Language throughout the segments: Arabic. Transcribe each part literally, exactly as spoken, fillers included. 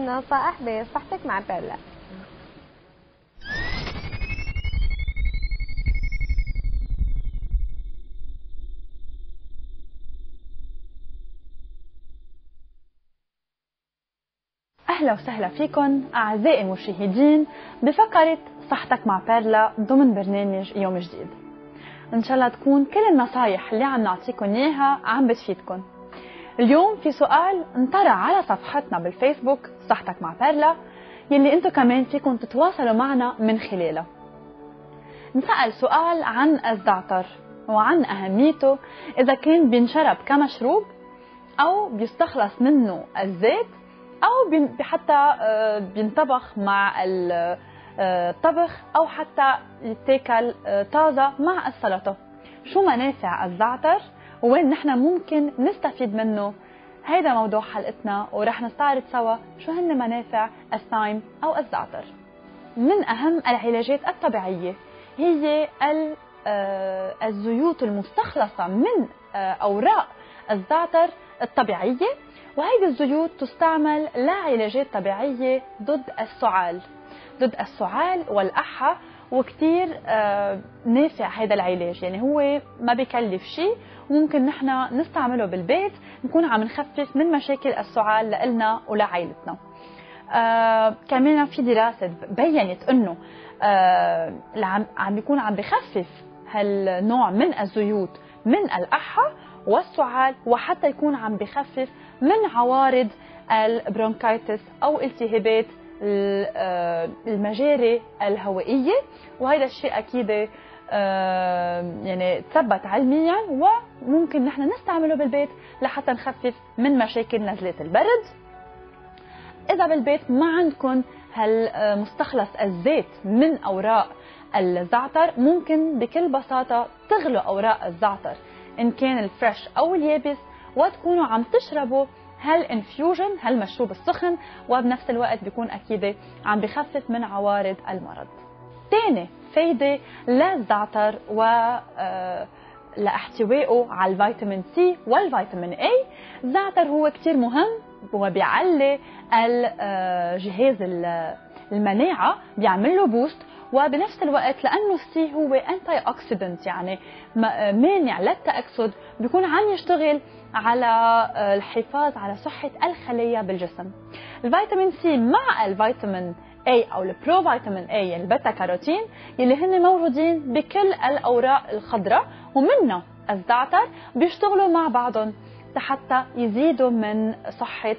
نصائح بصحتك مع بيرلا. أهلا وسهلا فيكم أعزائي المشاهدين بفقرة صحتك مع بيرلا ضمن برنامج يوم جديد. إن شاء الله تكون كل النصايح اللي عم نعطيكم إياها عم بتفيدكم. اليوم في سؤال انطرح على صفحتنا بالفيسبوك صحتك مع بيرلا يلي انتم كمان فيكم تتواصلوا معنا من خلاله. نسأل سؤال عن الزعتر وعن أهميته إذا كان بينشرب كمشروب أو بيستخلص منه الزيت أو حتى بينطبخ مع الطبخ أو حتى يتاكل طازة مع السلطة. شو منافع الزعتر وين نحن ممكن نستفيد منه؟ هيدا موضوع حلقتنا ورح نستعرض سوا شو هن منافع الثايم أو الزعتر. من أهم العلاجات الطبيعية هي الزيوت المستخلصة من أوراق الزعتر الطبيعية، وهيدي الزيوت تستعمل لعلاجات طبيعية ضد السعال ضد السعال والأحة، وكتير نافع هذا العلاج. يعني هو ما بيكلف شيء وممكن نحن نستعمله بالبيت نكون عم نخفف من مشاكل السعال لإلنا ولعائلتنا. آه كمان في دراسة بيّنت انه آه عم بيكون عم بخفف هالنوع من الزيوت من الأحة والسعال، وحتى يكون عم بخفف من عوارض البرونكايتس أو التهابات المجاري الهوائية. وهذا الشيء أكيد يعني تثبت علميا وممكن نحن نستعمله بالبيت لحتى نخفف من مشاكل نزلات البرد. إذا بالبيت ما عندكم هالمستخلص الزيت من أوراق الزعتر، ممكن بكل بساطة تغلوا أوراق الزعتر إن كان الفريش أو اليابس وتكونوا عم تشربوا هالانفيوجن هالمشروب السخن، وبنفس الوقت بيكون أكيد عم بخفف من عوارض المرض. تاني فايدة للزعتر و لاحتوائه على الفيتامين سي والفيتامين اي. الزعتر هو كتير مهم وبيعلي الجهاز المناعة، بيعمل له بوست، وبنفس الوقت لأنه السي هو أنتي أوكسيدنت يعني مانع للتأكسد، بيكون عم يشتغل على الحفاظ على صحة الخلايا بالجسم. الفيتامين سي مع الفيتامين اي او البرو فيتامين اي البيتا كاروتين اللي هن موجودين بكل الاوراق الخضراء ومنها الزعتر بيشتغلوا مع بعضهم حتى يزيدوا من صحة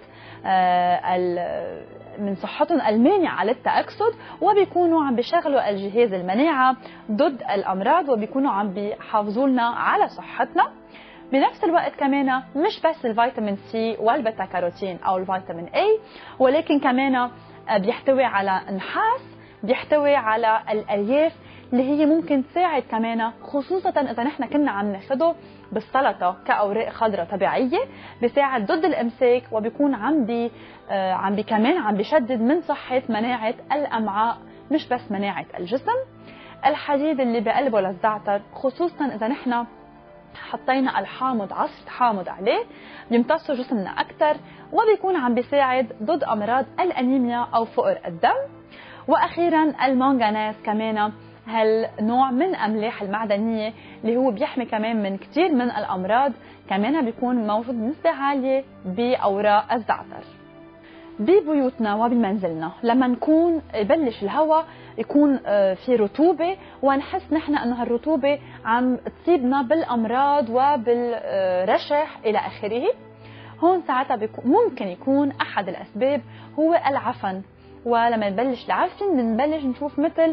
من صحتهم المانعة للتأكسد، وبيكونوا عم بيشغلوا الجهاز المناعة ضد الأمراض، وبيكونوا عم بيحافظوا لنا على صحتنا. بنفس الوقت كمان مش بس الفيتامين سي والبيتا كاروتين أو الفيتامين اي، ولكن كمان بيحتوي على نحاس، بيحتوي على الألياف اللي هي ممكن تساعد كمان، خصوصا إذا نحن كنا عم ناخده بالسلطة كأوراق خضراء طبيعية، بيساعد ضد الإمساك، وبيكون عم بي عم بي كمان عم بيشدد من صحة مناعة الأمعاء مش بس مناعة الجسم. الحديد اللي بقلبه للزعتر خصوصا إذا نحن حطينا الحامض عصرة حامض عليه بيمتصوا جسمنا أكثر، وبيكون عم بيساعد ضد أمراض الأنيميا أو فقر الدم. وأخيرا المنغنيز كمان هالنوع من أملاح المعدنية اللي هو بيحمي كمان من كتير من الأمراض، كمان بيكون موجود بنسبة عالية بأوراق الزعتر. ببيوتنا وبمنزلنا لما نكون يبلش الهواء يكون في رطوبة ونحس نحن أنه هالرطوبة عم تصيبنا بالأمراض وبالرشح إلى آخره، هون ساعتها ممكن يكون أحد الأسباب هو العفن. ولما نبلش العفن بنبلش نشوف مثل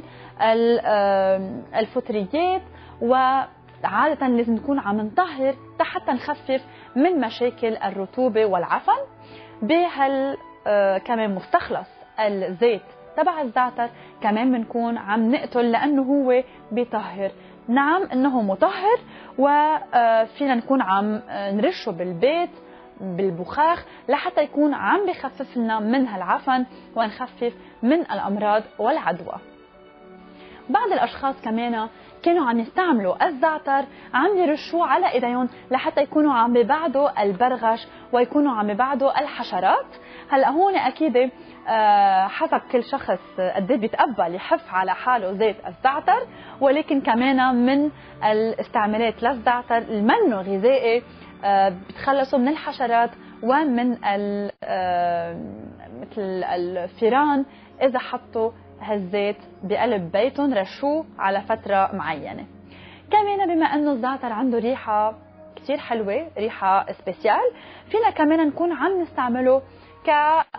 الفطريات، وعادة لازم نكون عم نطهر حتى نخفف من مشاكل الرطوبة والعفن. بهال كمان مستخلص الزيت تبع الزعتر كمان بنكون عم نقتل لأنه هو بيطهر. نعم إنه مطهر، وفينا نكون عم نرشه بالبيت بالبخاخ لحتى يكون عم بخفف لنا من هالعفن ونخفف من الأمراض والعدوى. بعض الأشخاص كمان كانوا عم يستعملوا الزعتر عم يرشوه على ايديهم لحتى يكونوا عم بيبعدوا البرغش ويكونوا عم بيبعدوا الحشرات. هلا هون اكيد أه حسب كل شخص قد ايه بيتقبل يحف على حاله زيت الزعتر، ولكن كمان من الاستعمالات للزعتر المنه غذائي أه بتخلصوا من الحشرات ومن أه مثل الفيران اذا حطوا هالزيت بقلب بيتهم رشوه على فتره معينه. كمان بما انه الزعتر عنده ريحه كثير حلوه، ريحه سبيسيال، فينا كمان نكون عم نستعمله ك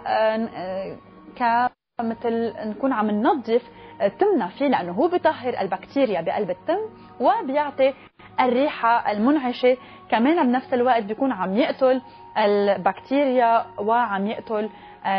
ك مثل نكون عم ننظف تمنا فيه، لانه هو بيطهر البكتيريا بقلب التم وبيعطي الريحه المنعشه، كمان بنفس الوقت بيكون عم يقتل البكتيريا وعم يقتل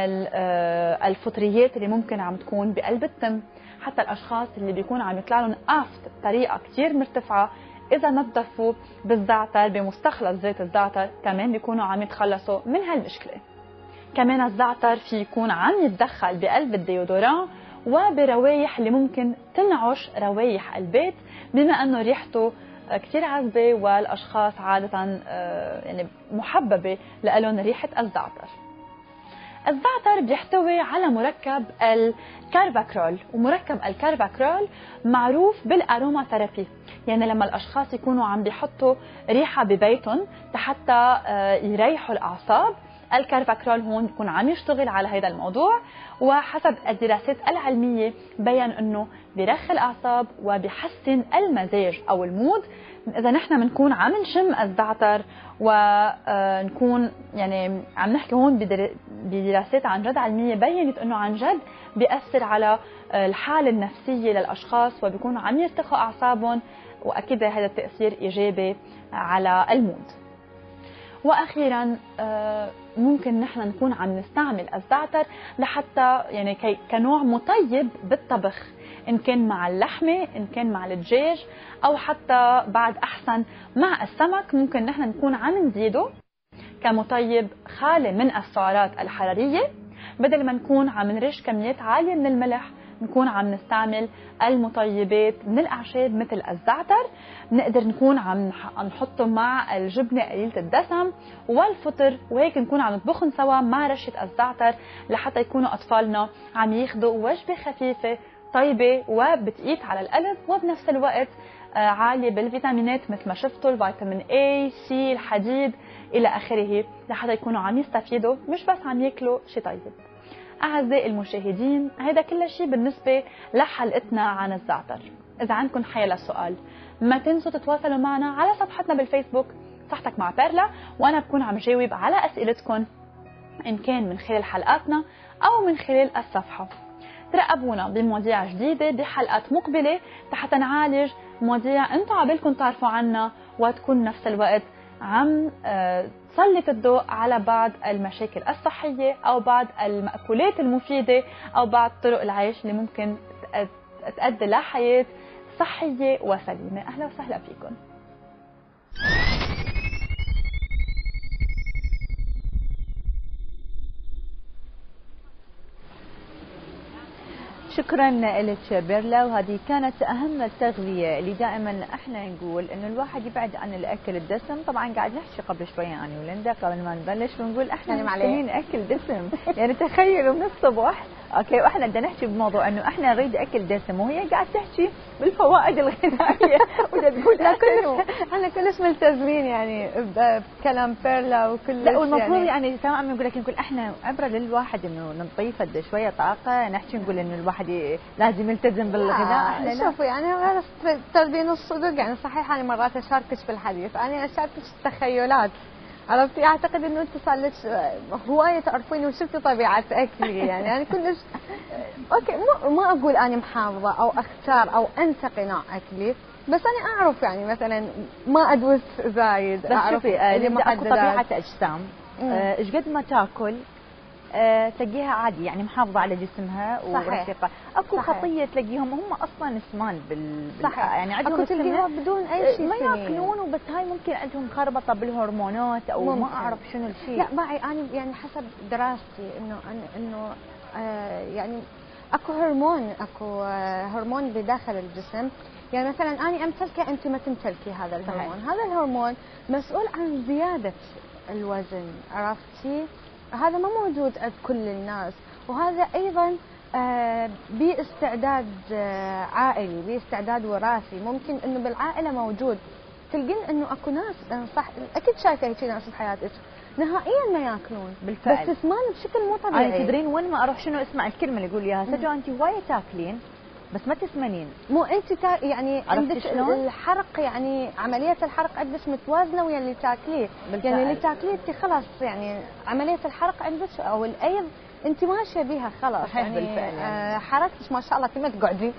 الفطريات اللي ممكن عم تكون بقلب التم. حتى الاشخاص اللي بيكون عم يطلع لهم قفط بطريقه كثير مرتفعه اذا نظفوا بالزعتر بمستخلص زيت الزعتر كمان بيكونوا عم يتخلصوا من هالمشكله. كمان الزعتر في يكون عم يتدخل بقلب الديودوران وبروايح اللي ممكن تنعش روايح البيت، بما انه ريحته كثير عذبه والاشخاص عاده يعني محببه لهم ريحه الزعتر. الزعتر بيحتوي على مركب الكارباكرول، ومركب الكارباكرول معروف بالاروما ثيرابي، يعني لما الاشخاص يكونوا عم بيحطوا ريحه ببيتهم حتى يريحوا الاعصاب، الكارباكرول هون بيكون عم يشتغل على هذا الموضوع. وحسب الدراسات العلميه بين انه بيرخي الاعصاب وبيحسن المزاج او المود اذا نحن بنكون عم نشم الزعتر، ونكون يعني عم نحكي هون بدراسات عن جد علميه بينت انه عن جد بيأثر على الحاله النفسيه للاشخاص وبيكونوا عم يرتخوا اعصابهم، واكيد هذا التاثير ايجابي على المود. واخيرا ممكن نحن نكون عم نستعمل الزعتر لحتى يعني كنوع مطيب بالطبخ، ان كان مع اللحمه، ان كان مع الدجاج، او حتى بعد احسن مع السمك ممكن نحن نكون عم نزيده كمطيب خالي من السعرات الحراريه، بدل ما نكون عم نرش كميات عاليه من الملح نكون عم نستعمل المطيبات من الاعشاب مثل الزعتر. بنقدر نكون عم نحطه مع الجبنه قليله الدسم والفطر، وهيك نكون عم نطبخهم سوا مع رشه الزعتر لحتى يكونوا اطفالنا عم ياخذوا وجبه خفيفه طيبه وبتقيت على القلب وبنفس الوقت عاليه بالفيتامينات مثل ما شفتوا الفيتامين A، C، الحديد الى اخره، لحتى يكونوا عم يستفيدوا مش بس عم ياكلوا شيء طيب. أعزائي المشاهدين، هذا كل شيء بالنسبة لحلقتنا عن الزعتر. إذا عندكم حيلا سؤال ما تنسوا تتواصلوا معنا على صفحتنا بالفيسبوك صحتك مع بيرلا، وأنا بكون عم جاوب على أسئلتكم إن كان من خلال حلقاتنا أو من خلال الصفحة. ترقبونا بمواضيع جديدة بحلقات مقبلة حتى نعالج مواضيع أنتم عبالكم تعرفوا عنها، وتكون نفس الوقت عم تسلط الضوء على بعض المشاكل الصحية أو بعض المأكولات المفيدة أو بعض طرق العيش اللي ممكن تؤدي لحياة صحية وسليمة. أهلا وسهلا فيكم. شكرا لك بيرلا، وهذه كانت اهم التغذيه اللي دائما احنا نقول انه الواحد يبعد عن الاكل الدسم. طبعا قاعد نحكي قبل شويه يعني ولندا قبل ما نبلش ونقول احنا محتاجين اكل دسم يعني تخيلوا من الصبح اوكي واحنا بدنا نحكي بموضوع انه احنا نريد اكل دسم وهي قاعد تحكي بالفوائد الغذائيه ودا تقول كله احنا كلش ملتزمين يعني بكلام بيرلا وكل لا، والمفروض يعني تمام يعني نقول لك نقول احنا عبره للواحد انه نضيف شويه طاقه، نحكي نقول انه الواحد لازم يلتزم بالغذاء. لا شوفي يعني ترضين الصدق يعني صحيح انا مرات اشاركك بالحديث، انا اشاركك التخيلات عرفتي. اعتقد انه انت صار لك هوايه تعرفيني وشفتي طبيعه اكلي يعني انا يعني كلش اوكي ما, ما اقول انا محافظه او اختار او انتقي نوع اكلي، بس انا اعرف يعني مثلا ما ادوس زايد. بس شوفي اللي اكو طبيعه اجسام ايش قد ما تاكل أه تلاقيها عادي يعني محافظه على جسمها ورفيقه. اكو صحيح. خطيه تلاقيهم هم اصلا سمان بال صحيح. يعني عندهم اكو تلاقيهم بدون اي شيء ما ياكلون، وبس هاي ممكن عندهم خربطه بالهرمونات او ممكن. ما اعرف شنو الشيء. لا معي انا يعني حسب دراستي انه انه آه يعني اكو هرمون اكو هرمون بداخل الجسم، يعني مثلا انا امتلكه انت ما تمتلكي هذا الهرمون، هذا الهرمون مسؤول عن زياده الوزن، عرفتي؟ هذا ما موجود عند كل الناس، وهذا ايضا آه باستعداد آه عائلي، باستعداد وراثي، ممكن انه بالعائله موجود. تلقين انه اكو ناس صح اكيد شايفه هيك ناس بحياتك نهائيا ما ياكلون بالفعل، بس تسمان بشكل مو طبيعي. يعني تدرين وين ما اروح شنو اسمع الكلمه اللي يقول اياها، سجوا انت وايد تاكلين بس ما تسمنين. مو انت تا يعني عندك شلون؟ الحرق، يعني عمليه الحرق عندك متوازنه ويا اللي تاكليه، يعني اللي تاكليه انت خلاص يعني عمليه الحرق عندك او الايض انت ماشيه بيها خلاص. صحيح يعني بالفعل يعني. آه حركتك ما شاء الله كما تقعدين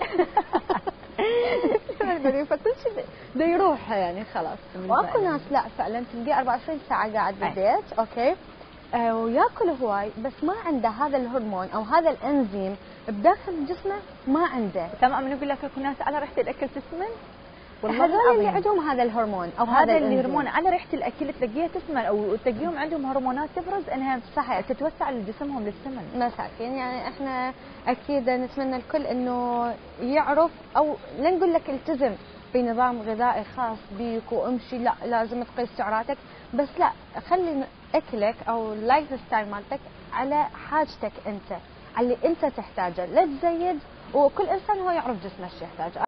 فكل شيء بده يروح يعني خلاص. واكو ناس لا فعلا تلقيه أربعة وعشرين ساعه قاعد بالبيت اوكي آه وياكل هواي بس ما عنده هذا الهرمون او هذا الانزيم بداخل جسمه، ما عنده. تمام نقول لك اكو ناس على ريحه الاكل تسمن، والله هذول اللي عندهم هذا الهرمون او هذا هذا الهرمون على ريحه الاكل تلاقيها تسمن، او تلاقيهم عندهم هرمونات تفرز انها صحيح تتوسع لجسمهم للسمن. مساكين يعني احنا اكيد نتمنى الكل انه يعرف او لا نقول لك التزم بنظام غذائي خاص بيك وامشي لا لازم تقيس سعراتك، بس لا خلي اكلك او اللايف ستايل مالتك على حاجتك انت، على اللي انت تحتاجه، لا تزيد، وكل انسان هو يعرف جسمه ايش يحتاج.